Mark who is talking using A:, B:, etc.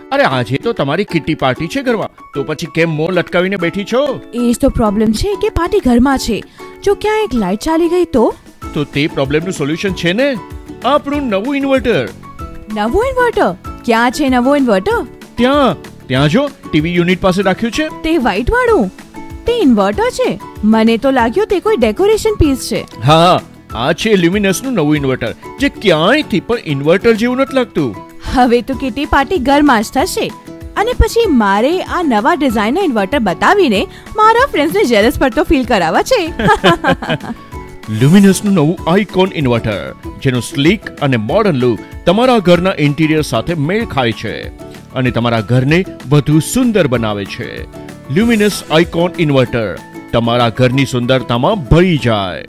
A: અરે આજે તો તમારી કિટ્ટી પાર્ટી છે ઘરમાં, તો પછી કેમ મોં લટકાવીને બેઠી છો?
B: એ જ તો પ્રોબ્લેમ છે કે પાર્ટી ઘરમાં છે, જો ક્યાં એક લાઈટ ચાલી ગઈ તો
A: તે પ્રોબ્લેમનું સોલ્યુશન છે ને, આપણું નવું ઇન્વર્ટર.
B: નવું ઇન્વર્ટર? ક્યાં છે નવું ઇન્વર્ટર?
A: ત્યાં જો ટીવી યુનિટ પાસે રાખ્યું છે.
B: તે વ્હાઈટ વાળું? તે ઇન્વર્ટર છે? મને તો લાગ્યું તે કોઈ ડેકોરેશન પીસ છે.
A: હા, આ છે લ્યુમિનસનું નવું ઇન્વર્ટર, જે ક્યાંયથી પણ ઇન્વર્ટર જેવું નથી લાગતું.
B: હવે તો કિટ્ટી પાર્ટી ઘરમાં જ થશે, અને પછી મારે આ નવા ડિઝાઇનના ઇન્વર્ટર બતાવીને મારા ફ્રેન્ડ્સને જેલસ પર તો ફીલ કરાવવા છે.
A: લ્યુમિનસનું નવું આઇકોન ઇન્વર્ટર, જેનું સ્લીક અને મોડર્ન લુક તમારા ઘરના ઇન્ટિરિયર સાથે મેળ ખાય છે અને તમારા ઘરને વધુ સુંદર બનાવે છે. લ્યુમિનસ આઇકોન ઇન્વર્ટર તમારા ઘરની સુંદરતામાં ભળી જાય.